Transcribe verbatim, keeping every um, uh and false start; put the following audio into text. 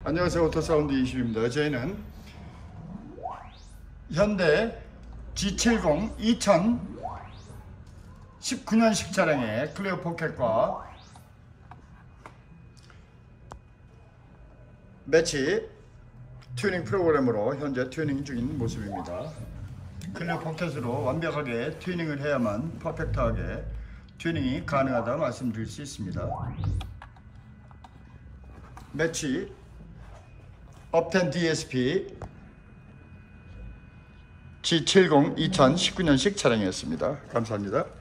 안녕하세요. 오토사운드 이십입니다. 저희는 현대 지 칠십 이천십구 년식 차량의 클리어 포켓과 매치 튜닝 프로그램으로 현재 튜닝 중인 모습입니다. 클리어 포켓으로 완벽하게 튜닝을 해야만 퍼펙트하게 튜닝이 가능하다 말씀드릴 수 있습니다. 매치 업텐 디에스피 지 칠십 이천십구 년식 차량이었습니다. 감사합니다.